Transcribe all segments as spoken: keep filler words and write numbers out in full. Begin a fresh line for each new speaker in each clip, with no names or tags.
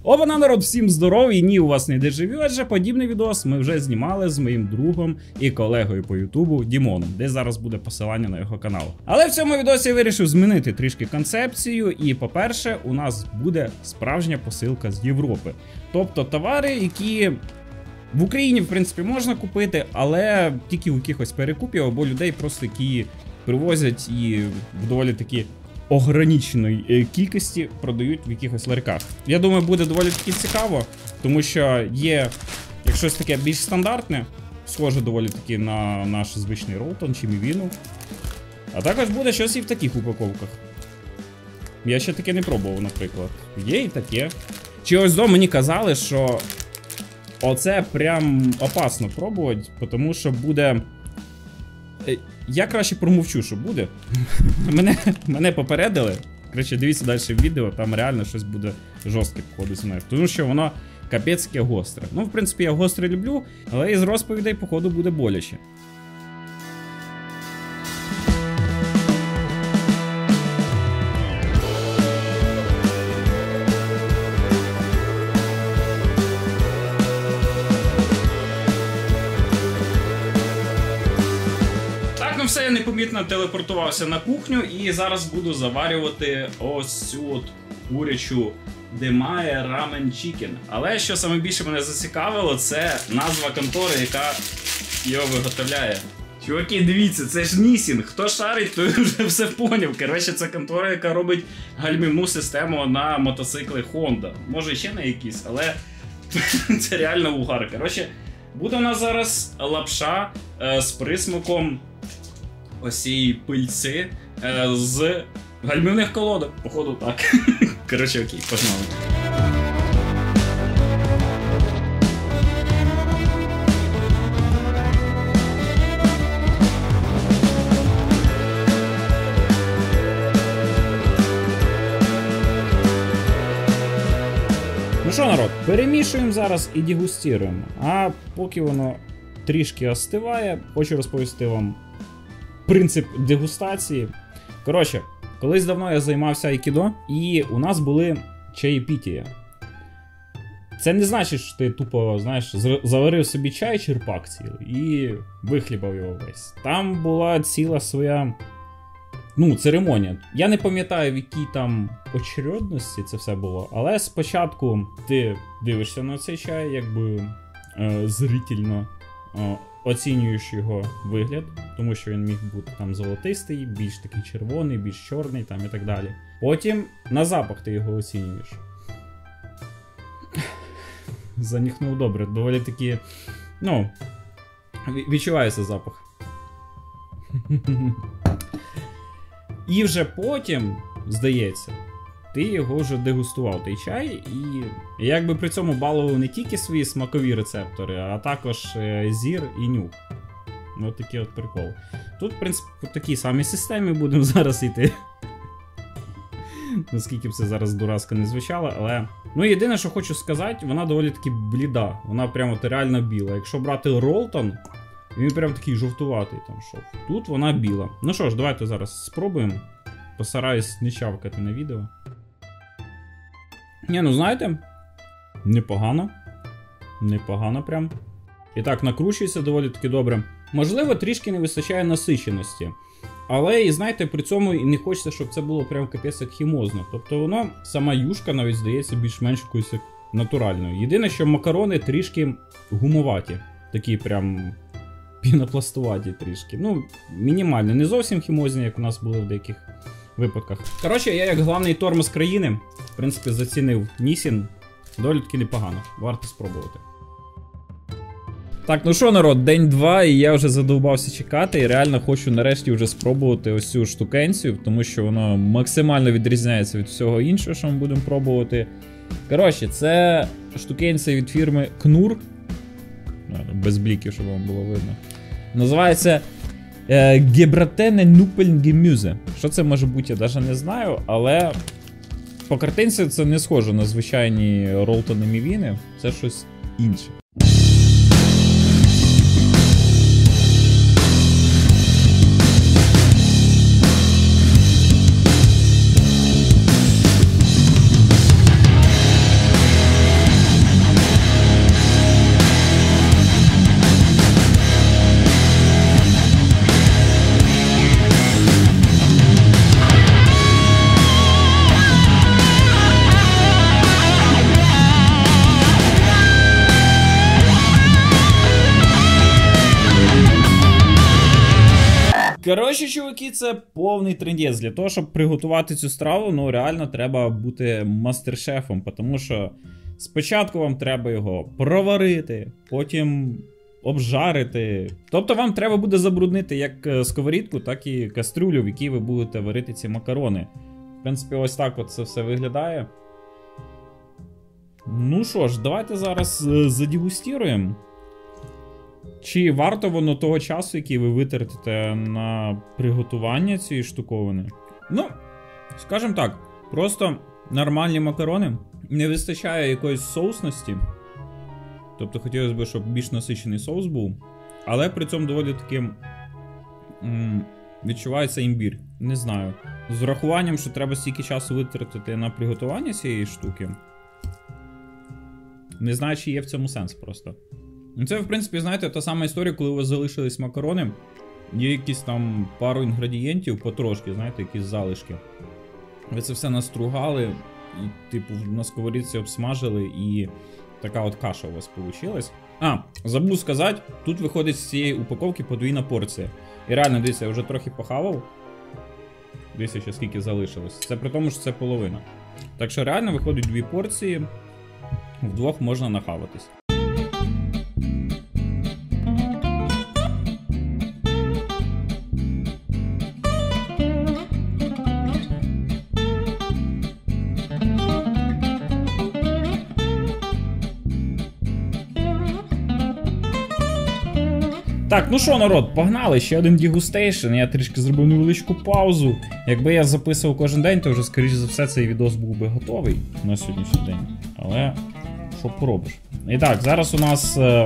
Обана, народ, всім здоров'я, ні, у вас не дежавю, адже подібний відос ми вже знімали з моїм другом і колегою по ютубу Дімоном, де зараз буде посилання на його канал. Але в цьому відосі я вирішив змінити трішки концепцію, і по-перше, у нас буде справжня посилка з Європи. Тобто товари, які в Україні, в принципі, можна купити, але тільки у якихось перекупів або людей просто, які привозять і в доволі такі ограниченої кількості продають в якихось ларьках. Я думаю, буде доволі таки цікаво, тому що є, як щось таке більш стандартне, схоже доволі таки на наш звичний Ролтон чи Мівіну. А також буде щось і в таких упаковках. Я ще таке не пробував, наприклад. Є і таке. Чи ось до мені казали, що оце прям опасно пробувати, тому що буде... Я краще промовчу, що буде. мене, мене попередили. Коротше, дивіться далі відео, там реально щось буде жорстке, походу, зі мною. Тому що воно капецьке гостре. Ну, в принципі, я гостре люблю, але із розповідей, походу, буде боляче. Ну все, я непомітно телепортувався на кухню і зараз буду заварювати ось цю от курячу Демає Рамен Чікен. Але що саме більше мене зацікавило, це назва контори, яка його виготовляє. Чуваки, дивіться, це ж Нісін. Хто шарить, той вже все поняв. Коротше, це контора, яка робить гальмівну систему на мотоцикли Honda. Може ще на якісь, але це реально угар. Коротше, буде у нас зараз лапша е, з присмаком ось цієї пильці е, з гальмівних колодок. Походу так. Коротше, окей, погнали. Ну що, народ, перемішуємо зараз і дегустуємо. А поки воно трішки остиває, хочу розповісти вам принцип дегустації. Коротше, колись давно я займався айкідо, і у нас були чаєпітія. Це не значить, що ти тупо, знаєш, заварив собі чай, черпак цілий, і вихлібав його весь. Там була ціла своя, ну, церемонія. Я не пам'ятаю, в якій там очередності це все було, але спочатку ти дивишся на цей чай, якби е, зрительно е, оцінюєш його вигляд, тому що він міг бути там золотистий, більш такий червоний, більш чорний там і так далі. Потім на запах ти його оцінюєш. Занюхнув добре, доволі таки, ну, відчувається запах. І вже потім, здається, ти його вже дегустував, той чай, і якби при цьому балував не тільки свої смакові рецептори, а також зір і нюх. Ось такий от прикол. Тут, в принципі, по такій самій системі будемо зараз йти. Наскільки б це зараз дурацько не звучало, але... Ну, єдине, що хочу сказати, вона доволі таки бліда. Вона прямо реально біла. Якщо брати Ролтон, він прям такий жовтуватий там шов. Тут вона біла. Ну що ж, давайте зараз спробуємо. Постараюсь не чавкати на відео. Ні, ну знаєте, непогано. Непогано прям. І так, накручується доволі таки добре. Можливо, трішки не вистачає насиченості. Але, і знаєте, при цьому і не хочеться, щоб це було прям капець як хімозно. Тобто воно, сама юшка навіть здається більш-менш якоюсь натуральною. Єдине, що макарони трішки гумоваті. Такі прям пінопластуваті трішки. Ну, мінімально. Не зовсім хімозні, як у нас були в деяких випадках. Коротше, я як главний тормоз країни, в принципі, зацінив Нісін. Доволі таки непогано. Варто спробувати. Так, ну що, народ, день два, і я вже задовбався чекати, і реально хочу нарешті вже спробувати ось цю штукенцію, тому що воно максимально відрізняється від всього іншого, що ми будемо пробувати. Коротше, це штукенція від фірми Кнур. Без бліків, щоб вам було видно. Називається Гебратене Нупельнгемюзе. Що це може бути, я навіть не знаю, але по картинці це не схоже на звичайні Ролтони Мівіни, це щось інше. Коротше, чуваки, це повний трендець. Для того, щоб приготувати цю страву, ну реально треба бути мастер-шефом, тому що спочатку вам треба його проварити, потім обжарити. Тобто вам треба буде забруднити як сковорідку, так і кастрюлю, в якій ви будете варити ці макарони. В принципі, ось так от це все виглядає. Ну що ж, давайте зараз задегустіруємо. Чи варто воно того часу, який ви витратите на приготування цієї штуковини? Ну, скажімо так, просто нормальні макарони. Не вистачає якоїсь соусності. Тобто хотілося б, щоб більш насичений соус був. Але при цьому доволі таким м- відчувається імбір. Не знаю. З урахуванням, що треба стільки часу витратити на приготування цієї штуки. Не знаю, чи є в цьому сенс просто. Це, в принципі, знаєте, та сама історія, коли у вас залишились макарони. Є якісь там пару інгредієнтів, потрошки, знаєте, якісь залишки. Ви це все настругали, і, типу, на сковорідці обсмажили, і така от каша у вас вийшла. А, забув сказати, тут виходить з цієї упаковки подвійна порція. І реально, дивіться, я вже трохи похавав. Дивіться, ще скільки залишилось. Це при тому, що це половина. Так що реально виходить дві порції, вдвох можна нахаватись. Так, ну що, народ, погнали, ще один дегустейшн. Я трішки зробив невеличку паузу. Якби я записував кожен день, то вже, скоріш за все, цей відос був би готовий на сьогоднішній день. Але, що поробиш? І так, зараз у нас е...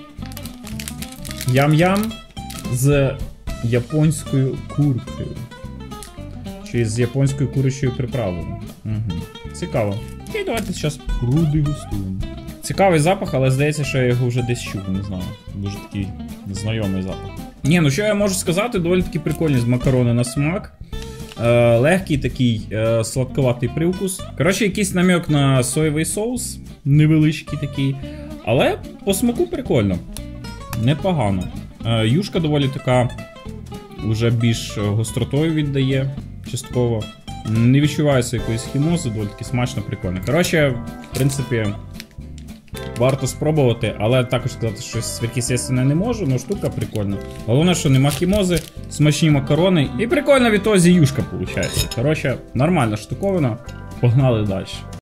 ям-ям з японською куркою. Чи з японською курячою приправою. Угу. Цікаво. І давайте зараз продегустуємо. Цікавий запах, але здається, що я його вже десь чув, не знаю. Дуже такий знайомий запах. Ні, ну що я можу сказати, доволі таки прикольні з макарони на смак. Е, легкий такий е, сладковатий привкус. Коротше, якийсь намек на соєвий соус, невеличкий такий. Але по смаку прикольно. Непогано. Е, юшка доволі така, вже більш гостротою віддає, частково. Не відчувається якоїсь хімози, доволі таки смачно, прикольно. Коротше, в принципі... Варто спробувати, але також сказати, що щось сверхъестественне не можу, але штука прикольна. Головне, що нема хімози, смачні макарони і прикольна відтоді юшка виходить. Коротше, нормальна штуковина, погнали далі.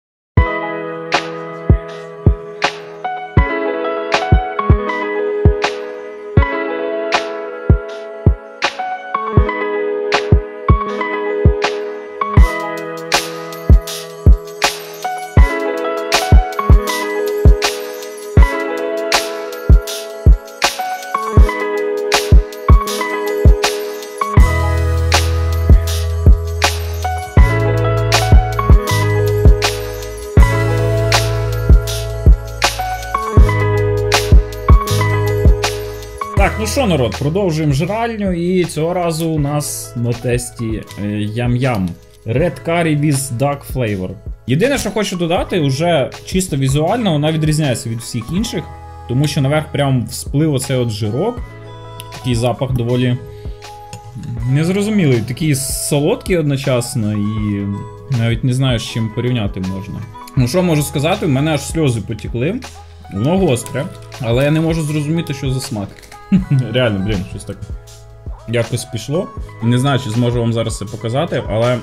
Так, ну що, народ, продовжуємо жральню, і цього разу у нас на тесті ям-ям. Red Curry with Duck Flavor. Єдине, що хочу додати, уже чисто візуально вона відрізняється від всіх інших, тому що наверх прям всплив оцей от жирок. Такий запах доволі незрозумілий, такий солодкий одночасно і навіть не знаю, з чим порівняти можна. Ну що можу сказати, в мене аж сльози потекли, воно гостре, але я не можу зрозуміти, що за смак. Реально, блін, щось так якось пішло. Не знаю, чи зможу вам зараз це показати, але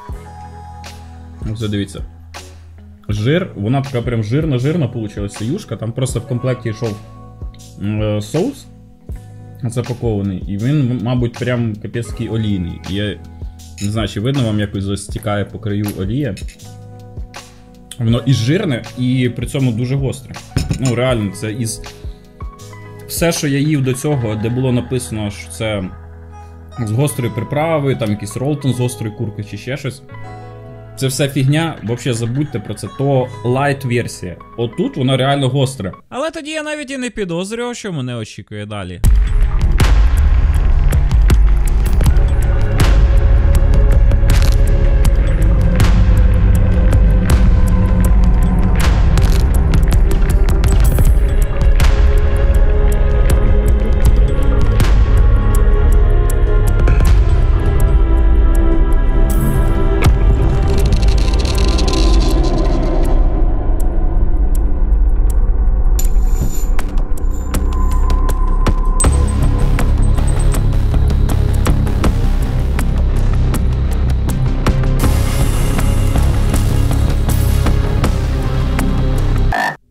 ось дивіться. Жир, вона така прям жирна-жирна получилася юшка. Там просто в комплекті йшов е, соус запакований, і він, мабуть, прям капецький олійний. І я не знаю, чи видно вам якось застікає по краю олія. Воно і жирне, і при цьому дуже гостре. Ну, реально, це із... Все, що я їв до цього, де було написано, що це з гострої приправи, там якийсь ролтон з гострої курки чи ще щось. Це все фігня, взагалі забудьте про це, то лайт-версія. Отут воно реально гостре.
Але тоді я навіть і не підозрював, що мене очікує далі.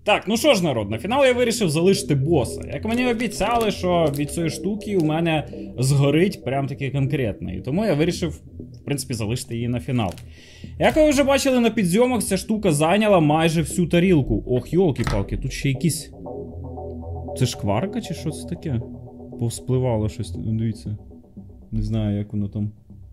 Так, ну що ж, народ, на фінал я вирішив залишити боса. Як мені обіцяли, що від цієї штуки у мене згорить прям таки конкретно. І тому я вирішив, в принципі, залишити її на фінал. Як ви вже бачили на підзйомах, ця штука зайняла майже всю тарілку. Ох, йолки-палки, тут ще якісь... Це шкварка чи що це таке? Повспливало щось, дивіться. Не знаю, як воно там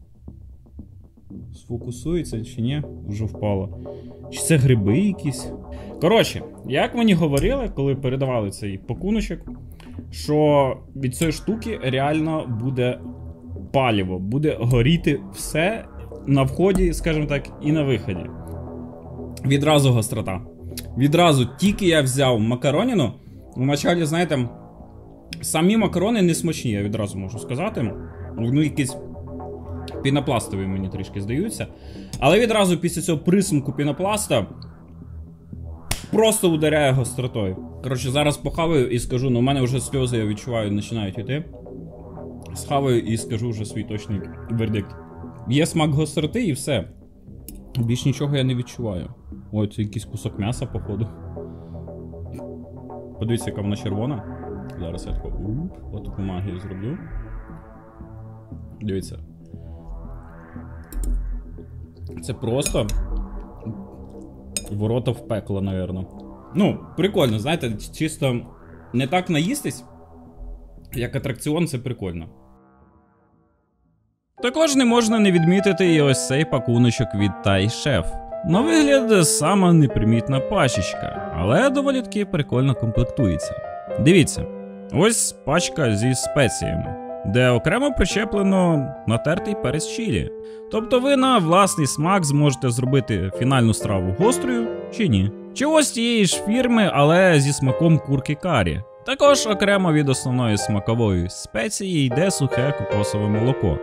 сфокусується чи ні, вже впало. Чи це гриби якісь? Коротше, як мені говорили, коли передавали цей пакуночок, що від цієї штуки реально буде паліво, буде горіти все на вході, скажімо так, і на виході. Відразу гострота. Відразу, тільки я взяв макароніну, вначалі, знаєте, самі макарони не смачні, я відразу можу сказати. Ну, якісь пінопластові мені трішки здаються. Але відразу після цього присмаку пінопласта просто ударяє гостротою. Коротше, зараз похаваю і скажу, ну у мене вже сльози, я відчуваю, починають йти. Схаваю і скажу вже свій точний вердикт. Є смак гостроти і все. Більш нічого я не відчуваю. Ой, це якийсь кусок м'яса, походу. Подивіться, яка вона червона. Зараз я таку, уп, отаку магію зроблю. Дивіться. Це просто ворота в пекло, напевно. Ну, прикольно, знаєте, чисто не так наїстись, як атракціон, це прикольно.
Також не можна не відмітити і ось цей пакуночок від Thai Chef. На вигляд сама непримітна пачечка, але доволі таки прикольно комплектується. Дивіться, ось пачка зі спеціями, де окремо причеплено натертий перець чилі. Тобто ви на власний смак зможете зробити фінальну страву гострою чи ні. Чи ось тієї ж фірми, але зі смаком курки карі. Також окремо від основної смакової спеції йде сухе кокосове молоко.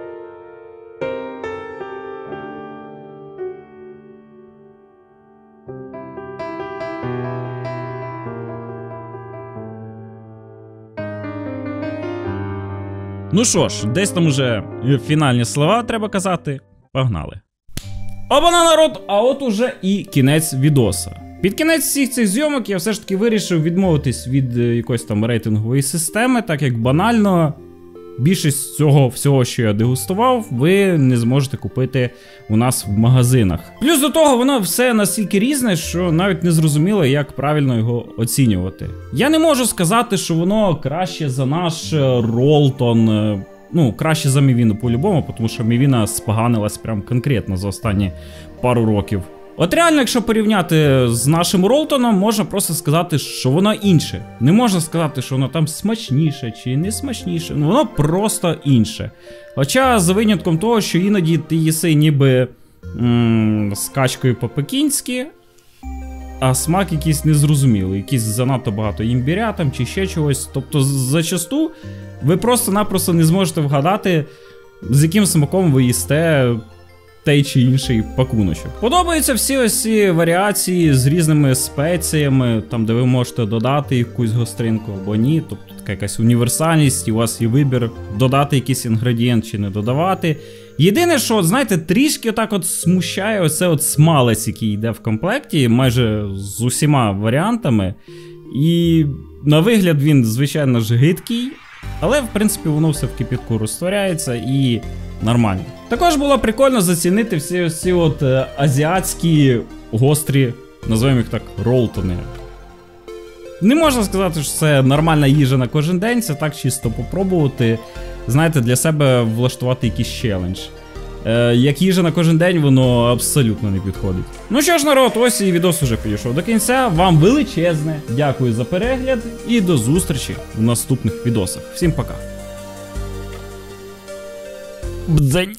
Ну що ж, десь там уже фінальні слова треба казати. Погнали.
Обана, народ, а от уже і кінець відоса. Під кінець всіх цих зйомок я все ж таки вирішив відмовитись від якоїсь там рейтингової системи, так як банально більшість цього всього, що я дегустував, ви не зможете купити у нас в магазинах. Плюс до того, воно все настільки різне, що навіть не зрозуміло, як правильно його оцінювати. Я не можу сказати, що воно краще за наш Ролтон, ну, краще за Мівіну по-любому, тому що Мівіна споганилась прям конкретно за останні пару років. От реально, якщо порівняти з нашим Ролтоном, можна просто сказати, що воно інше. Не можна сказати, що воно там смачніше чи не смачніше, ну воно просто інше. Хоча за винятком того, що іноді ти їси ніби м- з качкою по-пекінськи, а смак якийсь незрозумілий, якийсь занадто багато імбіря там чи ще чогось. Тобто зачасту ви просто-напросто не зможете вгадати, з яким смаком ви їсте той чи інший пакуночок. Подобаються всі ось ці варіації з різними спеціями, там де ви можете додати якусь гостринку або ні, тобто така якась універсальність, і у вас є вибір додати якийсь інгредієнт чи не додавати. Єдине, що, знаєте, трішки так от смущає оце от смалець, який йде в комплекті, майже з усіма варіантами. І на вигляд він, звичайно ж, гидкий, але в принципі воно все в кипятку розтворяється і нормально. Також було прикольно зацінити всі ось ці от е, азіатські гострі, називаємо їх так, ролтони. Не можна сказати, що це нормальна їжа на кожен день, це так чисто попробувати, знаєте, для себе влаштувати якийсь челендж. Е, як їжа на кожен день, воно абсолютно не підходить. Ну що ж, народ, ось і відос уже підійшов до кінця. Вам величезне дякую за перегляд і до зустрічі в наступних відосах. Всім пока. Бдзень.